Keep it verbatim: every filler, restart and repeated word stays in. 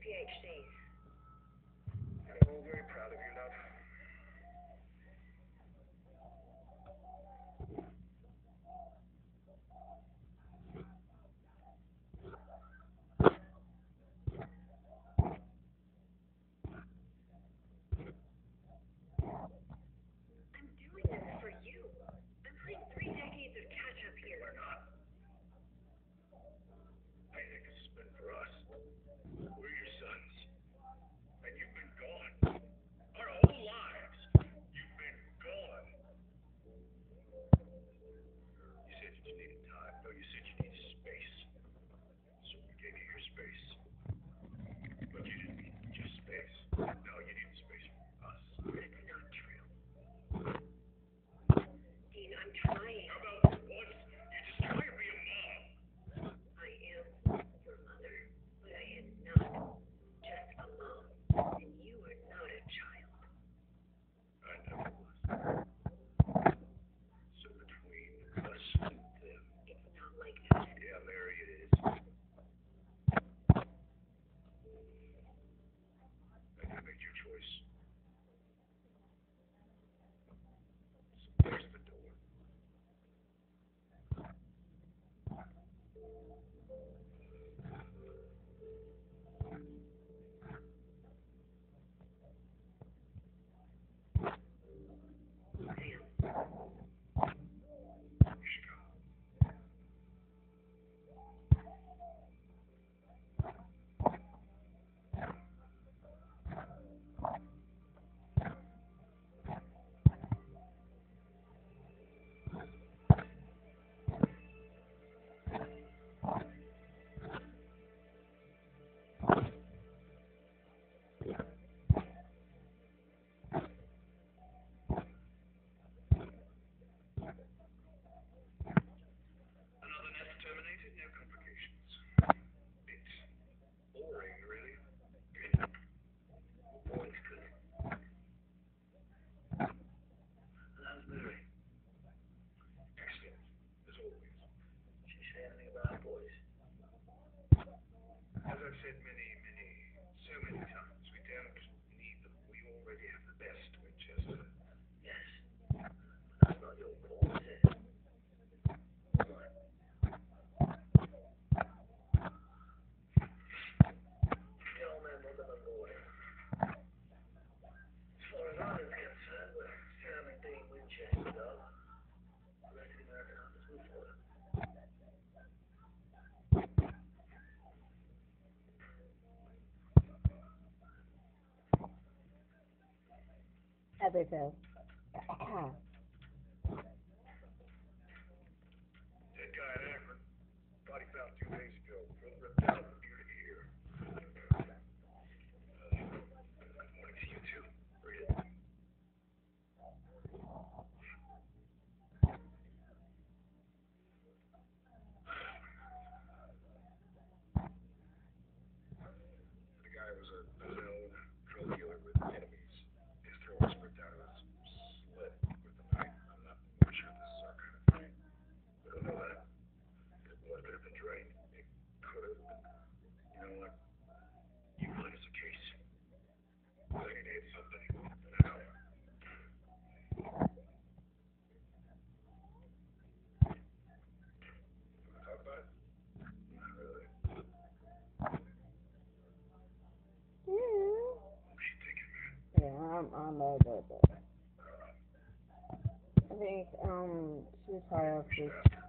PhDs. I'm all very proud of you, love. I'm doing this for you. I'm playing three decades of catch-up here. We're not. I think this has been for us. We're your sons. And you've been gone. Our whole lives. You've been gone. You said that you needed time. No, you said you needed space. So we gave you your space. But you didn't need just space. No, you needed space for us. That's not true. Dean, I'm trying. How about what? You just try to be a mom. I am your mother, but I am not just a mom. And you are not a child. I never was. So between us and them. It's not like that. Yeah, Mary, it is. And you made your choice. So there's the door. Sam, You should go. Another nest terminated, no complications. It's boring, really. Boring's good. How's Mary? Excellent, as always. Did she say anything about boys? As I've said many, many, so many times, we don't need them. We already have the best, Winchester. Yes. That's not your call, is it? Mine. The old man was a boy. As far as I'm concerned, we're Sam and Dean Winchester, though. The rest of the American hunters will follow. Heatherville. Dead guy in Akron. Body found two days ago. Throat ripped out from ear to ear. Uh, good morning to you, too. Read it. The guy was a known drug dealer with enemies. His throat was ripped out of his slit with a knife. I'm not sure this is our kind of thing. We don't know that. His blood could have been drained. It could have been. You know what? You find us a case. They need something. Now. Wanna talk about it? Not really. Yeah. What you thinking, man? Yeah, I'm, I'm a bit. I don't know. I think, um, she's probably up We should to ask her.